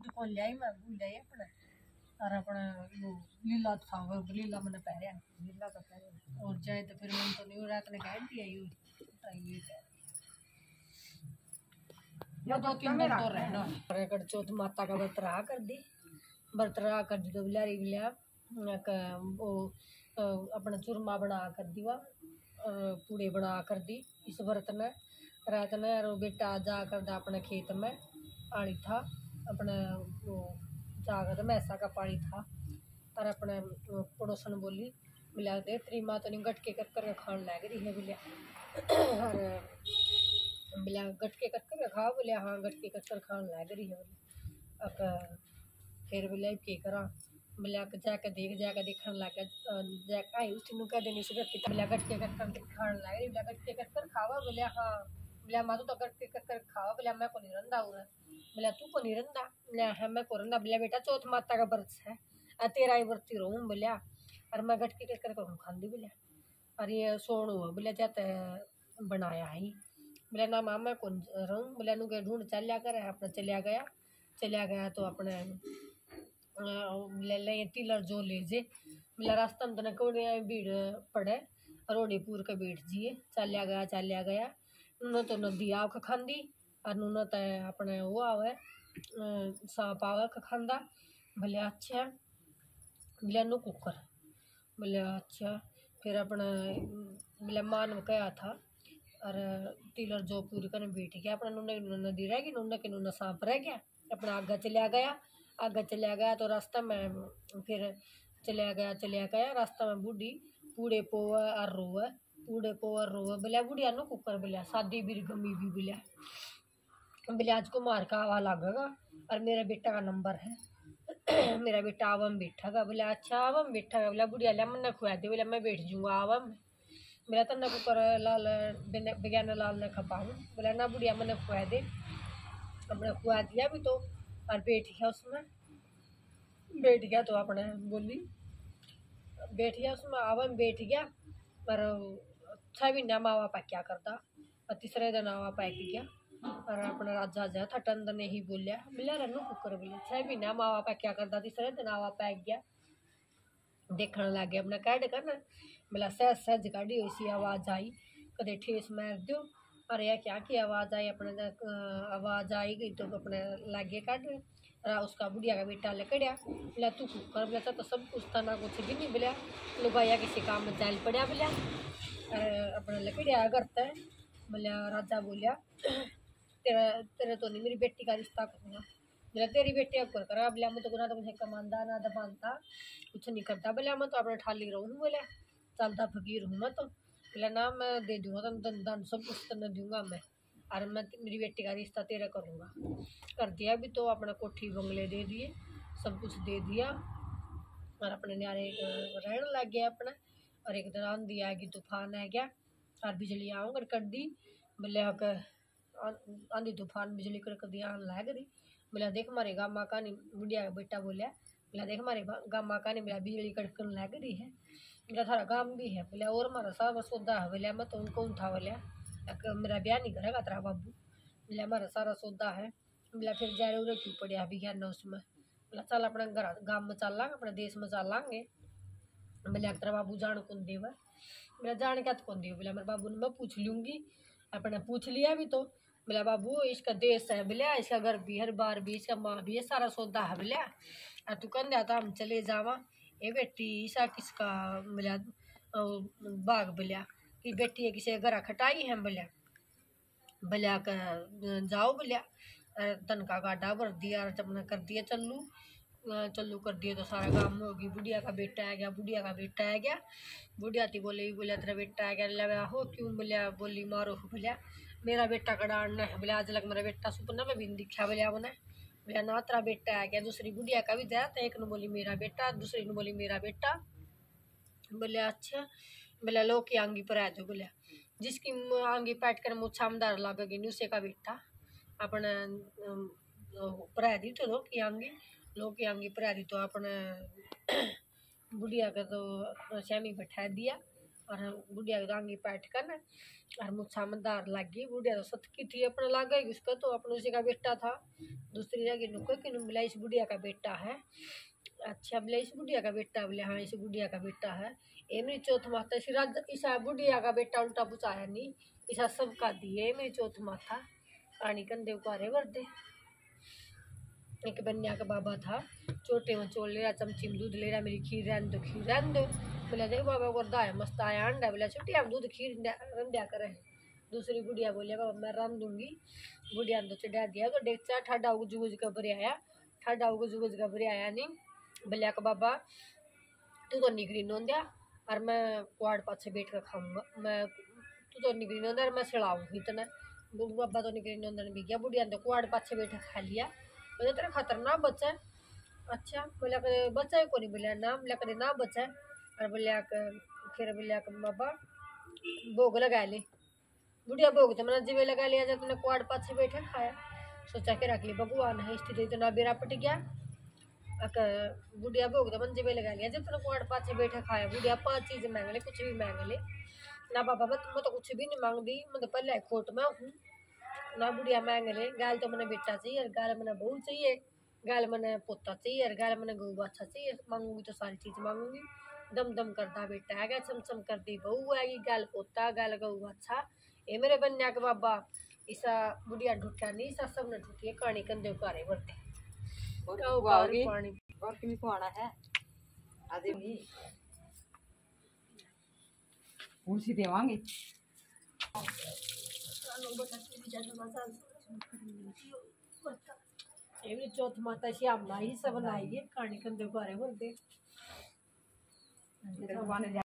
कौन लियाई मैं भूल जाई अपना और अपना वो लीला था वो लीला मैंने पहरे लीला तो पहरे और जाए तो फिर मैं तो नहीं रात ने कह दिया ये ये 2-3 दिन तो रहना कड़ चौथ माता का व्रत रहा कर दी तो बिलारी बिलिया वो अपना चूरमा बना कर दी वा पूड़े बना कर दी इस व्रत में रात में और बेटा जा कर दा अपने खेत में पानी था अपने वो जाकर मैसा का पानी था और अपने पड़ोसन बोली मिला दे तेरी माँ तो नहीं गटके कर खान लग रही है बिलिया और बिलिया गटके कर खा बोलिया हाँ गटके कर खान लग रही है बोले फिर बोलिया के करा बोलिया जाके देखने लग जाके आई उसने कह देनी सुबह कि बोलिया गटके कर खान लग रही बोलिया गटके कर खावा बोलिया हाँ बोलिया माँ तो गटके कर खावा बोलिया मैं को नहीं रंदा हुआ बोलिया तू को नहीं रंदा बोलिया हाँ मैं को रंदा बोलिया बेटा चौथ माता का व्रत है तेरा ही व्रती रहूँ बोलिया और मैं गटके कर खांदी बोलिया और ये सोन हुआ बोलिया जाते बनाया ही बोला ना मामा कौन रहूँ बोला नु के ढूंढ चलिया कर अपना चलिया गया तो अपने ले टीलर जो ले जे बोला रास्ता में तो कौन भीड़ पड़े रोडीपुर के भीड़ जिए चलिया गया उन्होंने तो नदी आव खांदी और उन्होंने तो अपने वो आवे सांप आवे खांदा बोले अच्छा बोले नु कुकर बोले अच्छा फिर अपना बोले मान कहा था और टीलर जो पूरी करने बैठ गया अपना नूने नदी रह गई नूने के नूना सांप रह गया अपना आगे चलिया गया तो रास्ता में फिर चलिया गया रास्ता में बूढ़ी पूड़े पोवा और रोवे बोलिया बुढ़िया नो कुकर बोलिया शादी भी गमी भी बोलिया आज को मार का आवा लगेगा और मेरा बेटा का नंबर है मेरा बेटा आवा में बैठा बोलिया अच्छा आवा में बैठा बोलिया बुढ़िया लिया मन खुआ दे बोलिया मैं बैठ जाऊँगा आवा में बोला तन्ना कुकर लाल विज्ञान लाल ने खपाऊँ बोला ना बुढ़िया मैंने खुआ दे अपने खुआ दिया भी तो और बैठ गया उसमें बैठ गया तो अपने बोली बैठ गया उसमें आवा में बैठ गया पर 6 महीना मावा पा क्या करता और तीसरे दिन आवा पैक गया और अपना राजा जा था टंद ने ही बोलिया रनू कुकर बोले 6 महीना मावा पा क्या करता तीसरे दिन आवा पैक गया देखने लग गया अपना कैड करना बोला सहज काढ़ी ऐसी आवाज़ आई कदे ठेस मार दो और यह क्या की आवाज़ आई अपने आवाज़ आई गई तो अपने लागे काट उसका बुढ़िया का बेटा लकड़िया बोला तू कुकर बोला तो सब कुछ था ना कुछ भी नहीं बोलिया लुगाया किसी काम में चल पड़ा बोलिया अपने लकड़िया करता है बोलिया राजा बोलिया तेरे तो नहीं मेरी बेटी का रिश्ता करूँगा बोला तेरी बेटी अब करा बोलिया मैं तो गुना तो मुझे कमांदा ना दबानता कुछ नहीं करता बोलिया मैं तो अपने ठाली रहूँ बोलिया चलता फकीर हूँ मैं तो बोला ना मैं दे दूँगा तुम धन सब कुछ तो दूँगा मैं और मैं मेरी बेटी का रिश्ता तेरा करूँगा कर दिया भी तो अपना कोठी बंगले दे दिए सब कुछ दे दिया और अपने न्यारे रहने लग गया अपना और एक दिन आंधी आ गई तूफान आ गया और बिजली आऊँगा कर दी बोले आंधी तूफान बिजली कर दिया लग रही बोला देख हमारे गामा का नहीं बुढ़िया का बेटा बोला देख हमारे गामा का नहीं बोला बिजली कड़कन लग रही है बोला थारा गाम भी है बोला और हमारा सारा सौदा है बोला मैं तो कौन था बोला मेरा ब्याह नहीं करेगा तेरा बाबू बोला हमारा सारा सौदा है बोला फिर जा रहे क्यों पड़े अभी क्या ना उसमें बोला चल अपने घर गाँव में चल लांगे अपने देश में चल लांगे बोला तेरा बाबू जान कौन देवा बोला जान क्या कौन देव बोला मेरे बाबू ने मैं पूछ लूँगी अपने पूछ लिया भी तो बोला बाबू इसका देश है बोलिया इसका घर भी है बार भी इसका माँ भी है सारा सौदा है बोलिया तू कन जाता हम चले जावा ये बेटी ईसा किसका बोलिया बाग बोलिया कि बेटी है किसी घर खटाई है बोलिया जाओ बोलिया तन का गाडा भर दिया अपना कर दिया चल्लू कर दिया तो सारा काम होगी बुढ़िया का बेटा आ गया बुढ़िया थी बोलिया तेरा बेटा आ गया लगा हो क्यों बोलिया बोली मारो बोलिया मेरा बेटा कड़ाड़ना है बोलिया आज लग मेरा बेटा सुपना में भी दिखा बोलिया बोलिया ना तेरा बेटा आ गया दूसरी बुढ़िया का भी जाता एक ने बोली मेरा बेटा दूसरी ने बोली मेरा बेटा बोलिया अच्छा बोलिया लो की आंगी पर आ जाओ बोलिया जिसकी आंगी पैट कर मुछामदार लगेगी न्यूसे का बेटा अपने परा दी तो लो की आंगी परा दी तो अपने बुढ़िया का तो श्यामी बैठा दिया और बुढ़िया की रांगी पैठ कर ना और मुच्छा में दार लग गई। बुढ़िया तो सतकी थी अपना लाग गई उसका, तो अपने उसी का बेटा था। दूसरी जगह नुको कि बोला इस बुढ़िया का बेटा है। अच्छा बोले इस बुढ़िया का बेटा, बोले हाँ इस बुढ़िया का बेटा है। ये मेरी चौथ माता इसा बुढ़िया का बेटा उल्टा पुचाया नहीं, इसा सबका दिए मेरी चौथ माता पानी कंधे उकारे वर्दे। एक बन्या का बाबा था, छोटे में चोल ले रहा, चमची में दूध ले रहा, मेरी खीर रहने दो खीर रहने दो। बोला देख बाबा वर्दा है मस्त आया अंडा, बोला छुट्टी हम दूध खीर रंध्या करे। दूसरी बुढ़िया बोलिया बाबा मैं रन दूंगी। बुढ़िया ने तो चढ़ा दिया तो डेक्चा ठाडा उगज उगज का भरे आया, ठाडा उगज उगज का भरे आया नहीं। बोलिया का बाबा तू तो निकली नोंदिया और मैं कुआड़ पाछे बैठ कर खाऊंगा, मैं तू तो निकली नोंदा और मैं सिड़ाऊंगी इतना। बाबा तो निकली नोंदन भी गया, बुढ़िया ने तो कुआड़ पाछे बैठा खा लिया। बोले तेरा खतरनाक बच्चा है। अच्छा बोलिया करे बच्चा है को नहीं, बोलिया ना, बोलिया करे ना बच्चा है। और बोलिया फिर बोलिया बाबा भोग लगा ले। बुढ़िया भोग तो मैंने जिवे लगा लिया जब तुमने कुआड़ पाछे बैठे खाया। सोचा के रख ली भगवान है स्थिति इतना बेरा पट गया। बुढ़िया भोग तो मन जिवे लगा लिया जब तुमने कुआड़ पाछे बैठे खाया। बुढ़िया 5 चीज मांग ले, कुछ भी मांग ले ना बाबा मैं तो कुछ भी नहीं मांग दी, मैं तो पहले खोट में हूँ ना। बुढ़िया मांग ले गाल तो मैंने बेटा चाहिए और गाल मैंने बहू चाहिए, गाल मैंने पोता चाहिए और गाल मैंने गऊ बाछा चाहिए। मांगूंगी तो सारी चीज मांगूंगी। दम दम करता बेटा आएगा, चमचम करती बहू आएगी, गाल पोता गाल गऊ बाछा। ये मेरे बन्या के बाबा इसा बुढ़िया ढूठा नहीं, इसा सब ने ढूठी कहानी कंधे उकारे बढ़ते पानी और किमी को आना है आदे भी उनसी देवांगे। ये चौथ माता श्यामला ही सब बनाई है कहानी कंधे उकारे बढ़ते।